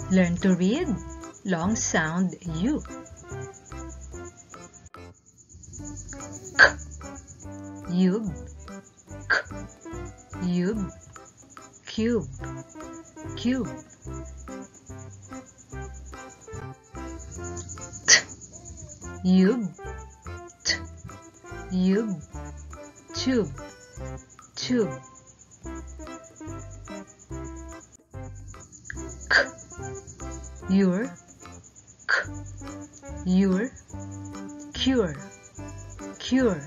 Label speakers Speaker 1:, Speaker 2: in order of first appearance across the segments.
Speaker 1: Learn to read. Long sound U. K. Yub. K. Yub. Cube. Cube. T. Yub. T. Yub. Tube. Tube. K. Your. K. Your. Cure. Cure.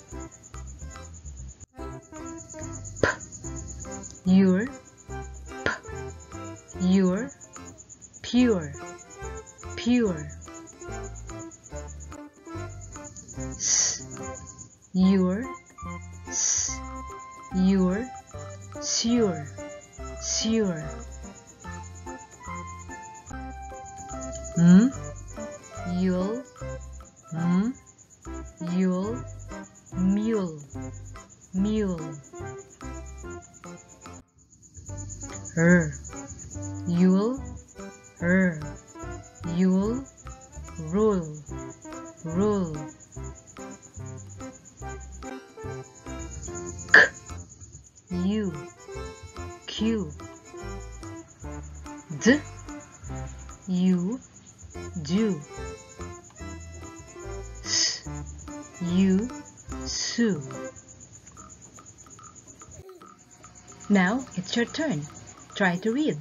Speaker 1: P. Your. P. Your. Pure. Pure. S. Your. S. Your. Sure. Sure. M. You'll. M. You'll. Mule. Mule. You'll. You'll. Rule. Rule. K. You. Q. D. You. Do. S. You. Sue. Now it's your turn. Try to read.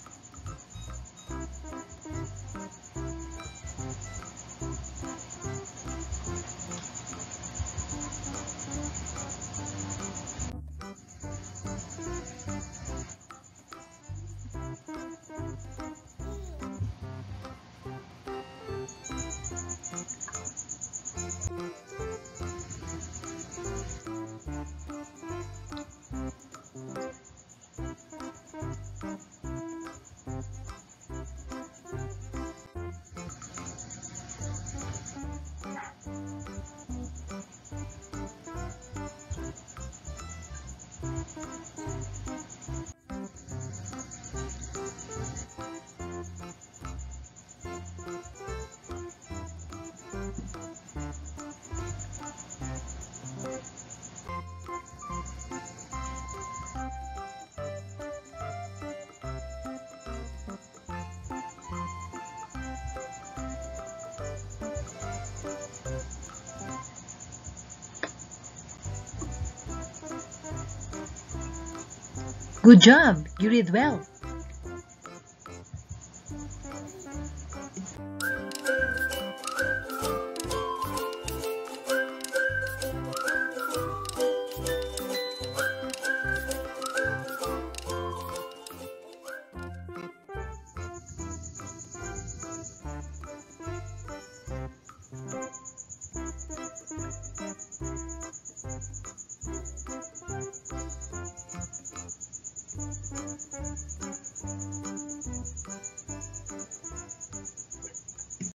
Speaker 1: Good job! You read well.